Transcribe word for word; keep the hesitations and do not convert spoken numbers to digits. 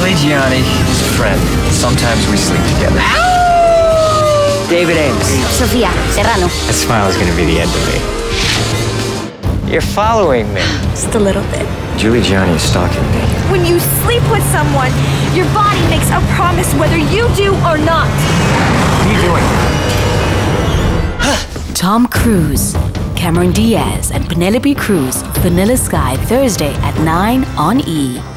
Gianni is a friend. Sometimes we sleep together. Ow! David Ames. Sofia Serrano. That smile is gonna be the end of me. You're following me. Just a little bit. Julie Gianni is stalking me. When you sleep with someone, your body makes a promise whether you do or not. What are you doing? Tom Cruise, Cameron Diaz, and Penelope Cruz, Vanilla Sky, Thursday at nine on E!